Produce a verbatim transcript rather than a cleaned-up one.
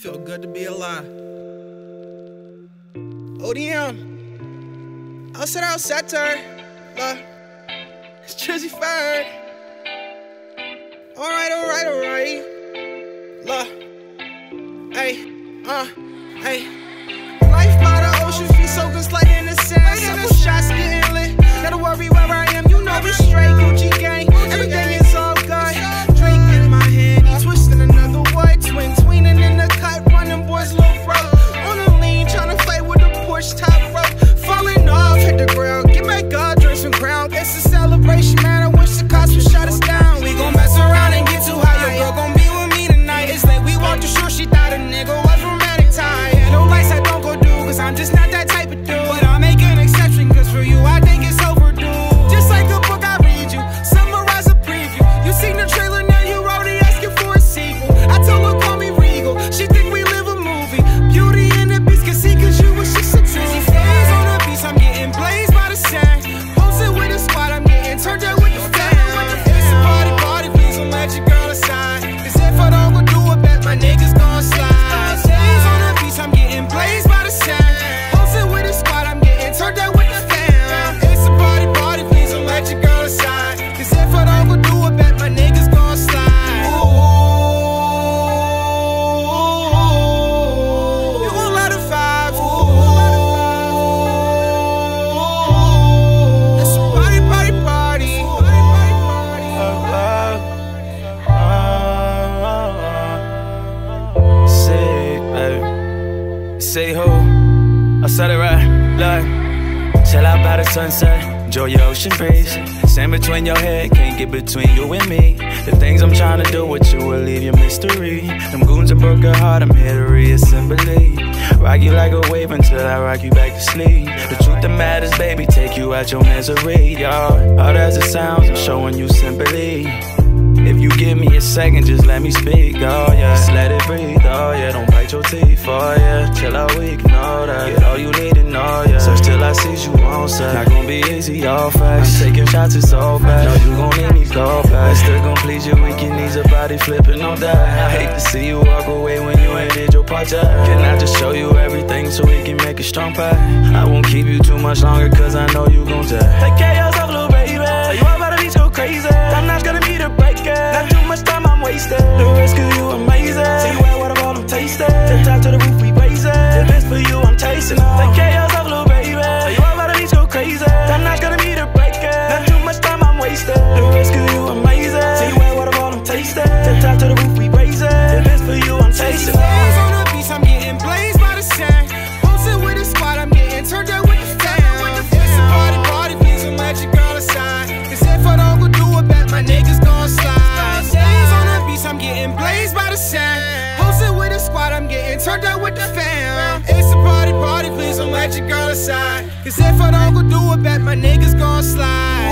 Feel good to be alive. O D M. OutSetters, OutSetters. Look. It's Trizzy Ferg. Alright, alright, alright. Look. Hey, uh, hey. Life by the ocean, feet so good, sliding in the sand. Several shots getting lit. Gotta worry where I am, you know it's straight. Gucci gang, everything is all good. Drake in my hand, he twisting another way. Twin, tweening in the cut, running boys low road. On the lean, trying to fight with the Porsche top rope. Falling off, hit the ground, get back up, drink some crown. It's a celebration, man, I wish the cops would shut us down. We gon' mess around and get too high. Your girl gon' be with me tonight. It's like we walked the shore, she thought a nigga was romantic time. Yeah, no lights I don't go do, cause I'm just not that type of dude. But I'll make an exception, cause for you I think it's overdue. Just like a book I read you, summarize a preview. You seen the trailer, now you already asking for a sequel. I told her call me Regal, she think we live a movie. Beauty and the Beast can see cause you was just a Trizzy Ferg on the beach, I'm getting blazed by the sand. Posted with a squad, I'm getting turned out with the fam. It's a party, party, please don't let your girl aside. Cause if I don't go do it back, my niggas gon' slide. Days on the beach, I'm getting blazed by the sand. Posted with a squad, I'm getting turned out with the fam. It's a party, party, please don't let your girl aside. Cause if I don't go do it back, my niggas gon' slide. Ooh, you gon' let her vibe. Ooh, it's a party, party, party. Sick, baby. Say who? I said it right, like chill out by the sunset, enjoy your ocean breeze. Sand between your head, can't get between you and me. The things I'm trying to do with you will leave your mystery. Them goons and broke your heart, I'm here to reassemble. Rock you like a wave until I rock you back to sleep. The truth that matters, baby, take you out your misery, y'all. Hard as it sounds, I'm showing you sympathy. If you give me a second, just let me speak, oh yeah. Just let it breathe, oh yeah. Don't bite your teeth, oh yeah. Chill out, we can know that. Get all you need to know, yeah. Search till I see you on set. Not gon' be easy, all facts. I'm taking shots, it's all bad. Know you gon' need me, call back. Still gon' please your weak knees, a body flipping on that. I hate to see you walk away when you ain't did your part yet. Can I just show you everything so we can make a strong pact? I won't keep you too much longer, cause I know you gon' die. Take care of yourself, little baby. Tell you about the beach, go crazy. I'm not gonna be the breaker. Not too much time, I'm wasted. The risk of you amazing. See where what about them tasted. Tip top to the roof, we raise it. If it's for you, I'm chasing it. Take care of yourself, little baby. Tell you about the beach, go crazy. I'm not gonna be the breaker. Not too much time, I'm wasted. The risk of you amazing. See where what about them tasted. Tip top to the roof, we raise it. If it's for you, I'm chasing it. On the beach, I'm getting blazed by the sand. Posted with a squad, I'm getting turned out with the fam. It's a party, party, please don't let your girl aside. Cause if I don't go do it back, my niggas gon' slide. Days on the beach, I'm getting blazed by the sand. Posted with a squad, I'm getting turned out with the fam. It's a party, party, please don't let your girl aside. Cause if I don't go do it back, my niggas gon' slide.